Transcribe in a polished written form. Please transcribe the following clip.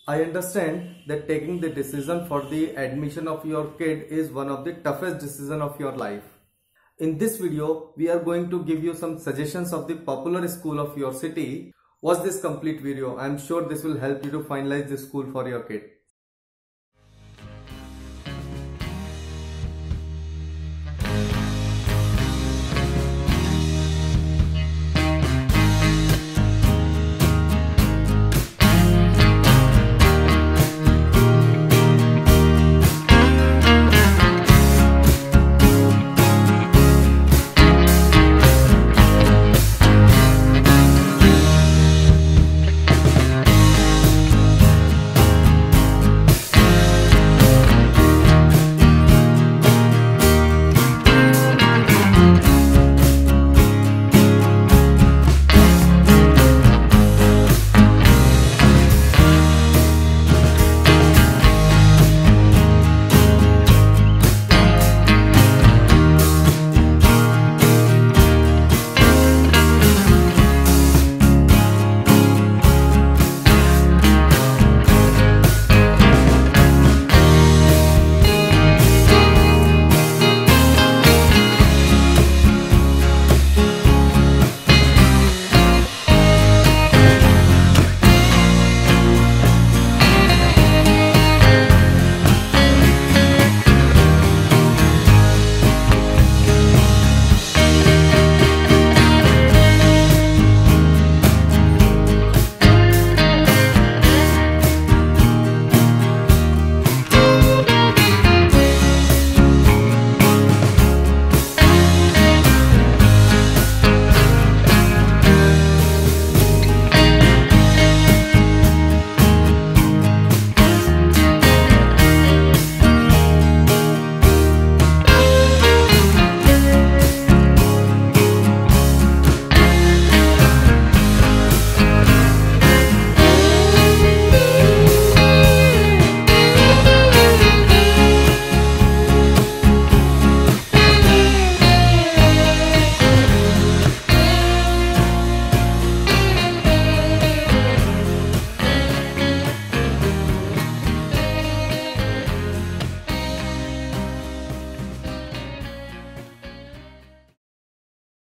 I understand that taking the decision for the admission of your kid is one of the toughest decisions of your life. In this video, we are going to give you some suggestions of the popular school of your city. Watch this complete video. I am sure this will help you to finalize the school for your kid.